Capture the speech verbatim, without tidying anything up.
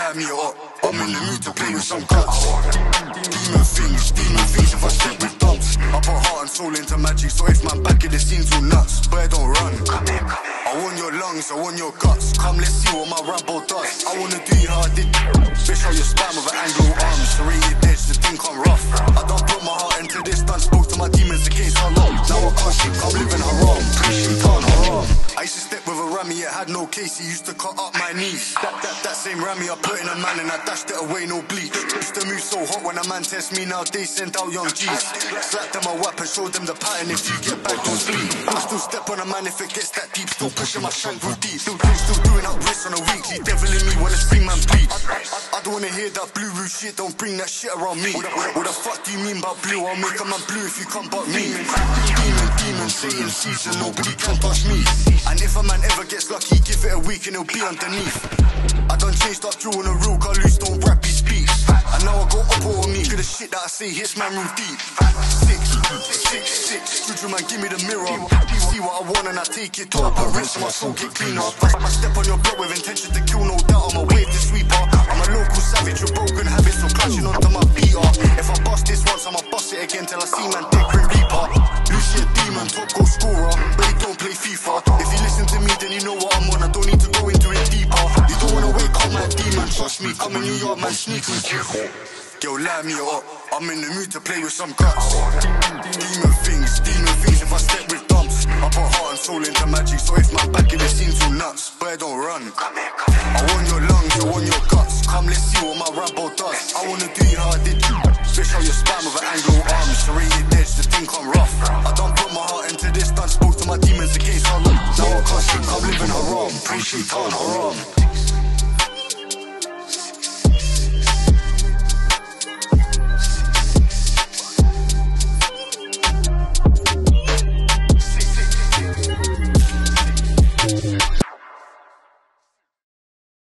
line me up. I'm in the mood to play with some guts. Demon things, demon things if I step with dumps. I put heart and soul into magic, so if man back in the scene too nuts, boy don't run. I want your lungs, I want your guts. Come let's see what my Rambo does. I wanna do you how I did. Bitch how your spine with an angle arm. Serrated edge, the thing come rough. I don't put my heart into this, done spoke to my demons against her love. Now I can't shit, I'm living haram. Shaitan haram. I used to step with a rammy, it had no case, he used to cut up my knees. That, that, that same rammy I put in a man and I dashed it away, no bleach. Used to move so hot when a man test me, now they send out young G's. Slap them a weapon, show them the pattern, if you get back, don't sleep. I'll still step on a man if it gets that deep, still pushing my shank real deep. Still, still doing up wrists on a weekly, devil in me when I see man bleed. I, I, I don't wanna hear that blue root shit, don't bring that shit around me. What the fuck do you mean by blue? I'll make a man blue if you come but me. Demon, demon, Satan season, nobody can touch me. And if a man ever gets lucky, give it a week and it'll be underneath. I done changed up drawing a real car loose, don't rap his speaks. And now I go up on me, cause the shit that I say hits man real deep. Six, six, six, Juju man give me the mirror. See what I want and I take it to up a rinse and my soul get cleaner. I step on your block with intention to kill, no doubt I'm a wave the sweeper. I'm a local savage with broken habits, so clutching onto my beater. If I bust this once, I'ma bust it again till I see man take Grim Reaper. Lucii a demon, top goal scorer, but he don't play FIFA. If you listen to me, then you know what I'm on, I don't need to go into it deeper. You don't wanna wake up my demon, trust me, I'm in New York, man, sneaking. Yo, line me up, I'm in the mood to play with some guts. Demon things, demon things if I step with dumps. I put heart and soul into magic, so if my back in the scene too nuts, boy don't run. I want your lungs, I want your guts. Come let's see what my Rambo does. I wanna do you how I did you. Bitch how your spine with an angle arm. Serrated edge, the thing come rough. I don't put my heart into this, done spoke to my demons against her love. Now I can't shit, I'm living haram. Shaitan haram.